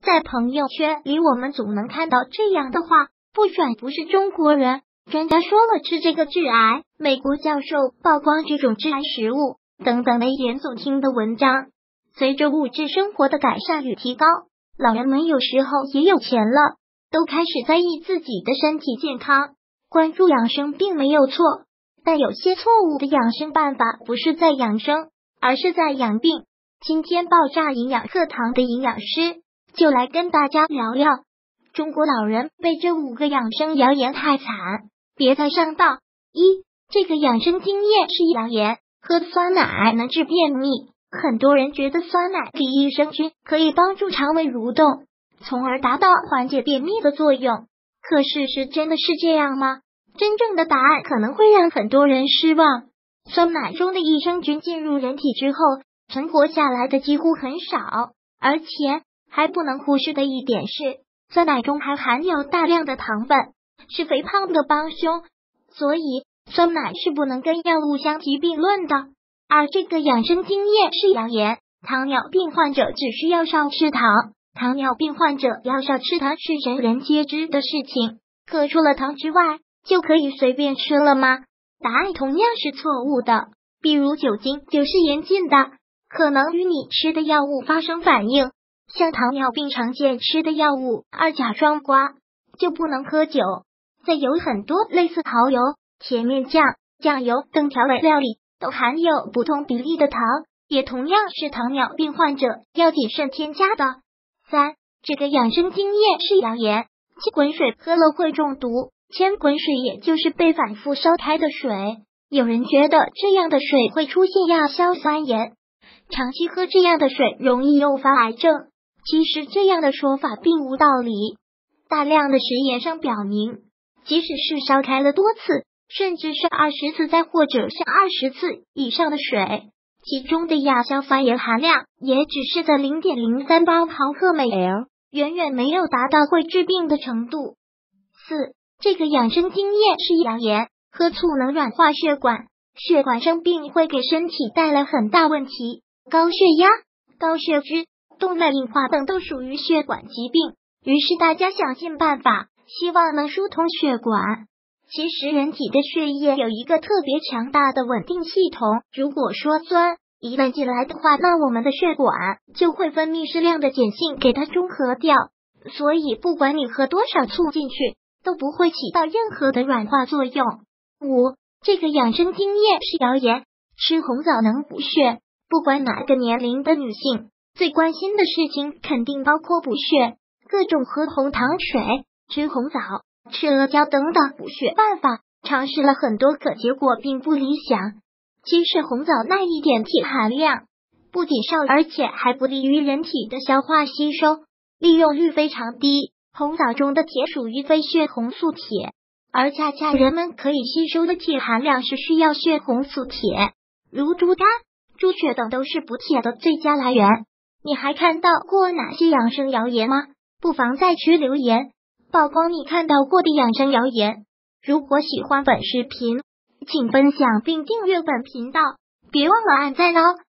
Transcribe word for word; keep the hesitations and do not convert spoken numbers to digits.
在朋友圈里我们总能看到这样的话，不转不是中国人。专家说了吃这个致癌，美国教授曝光这种致癌食物等等危言耸听的文章。随着物质生活的改善与提高，老人们有时候也有钱了，都开始在意自己的身体健康，关注养生并没有错，但有些错误的养生办法不是在养生，而是在养病。今天爆炸营养课堂的营养师就来跟大家聊聊，中国老人被这五个养生谣言害惨，别再上当。一，这个养生经验是谣言，喝酸奶能治便秘。很多人觉得酸奶里益生菌可以帮助肠胃蠕动，从而达到缓解便秘的作用。可事实真的是这样吗？真正的答案可能会让很多人失望。酸奶中的益生菌进入人体之后，存活下来的几乎很少，而且还不能忽视的一点是，酸奶中还含有大量的糖分，是肥胖的帮凶，所以酸奶是不能跟药物相提并论的。而这个养生经验是谣言，糖尿病患者只需要少吃糖，糖尿病患者要少吃糖是人人皆知的事情，可除了糖之外，就可以随便吃了吗？答案同样是错误的。比如酒精就是严禁的，可能与你吃的药物发生反应，像糖尿病常见吃的药物二甲双胍就不能喝酒。再有很多类似蚝油、甜面酱、酱油等调味料里都含有不同比例的糖，也同样是糖尿病患者要谨慎添加的。三，这个养生经验是谣言，气滚水喝了会中毒。千滚水也就是被反复烧开的水，有人觉得这样的水会出现亚硝酸盐，长期喝这样的水容易诱发癌症。其实这样的说法并无道理，大量的实验上表明，即使是烧开了多次，甚至是二十次再或者是二十次以上的水，其中的亚硝酸盐含量也只是在 零点零三八毫克每 L， 远远没有达到会致病的程度。四，这个养生经验是谣言，喝醋能软化血管，血管生病会给身体带来很大问题，高血压、高血脂、动脉硬化等都属于血管疾病，于是大家想尽办法，希望能疏通血管。其实人体的血液有一个特别强大的稳定系统，如果说酸一旦进来的话，那我们的血管就会分泌适量的碱性给它中和掉，所以不管你喝多少醋进去，都不会起到任何的软化作用。五，这个养生经验是谣言，吃红枣能补血。不管哪个年龄的女性，最关心的事情肯定包括补血，各种喝红糖水、吃红枣、吃阿胶等等补血办法，尝试了很多，可结果并不理想。其实红枣耐一点铁含量不仅少，而且还不利于人体的消化吸收，利用率非常低。红枣中的铁属于非血红素铁，而恰恰人们可以吸收的铁含量是需要血红素铁，如猪肝、猪血等都是补铁的最佳来源。你还看到过哪些养生谣言吗？不妨在区留言，曝光你看到过的养生谣言。如果喜欢本视频，请分享并订阅本频道，别忘了按赞哦。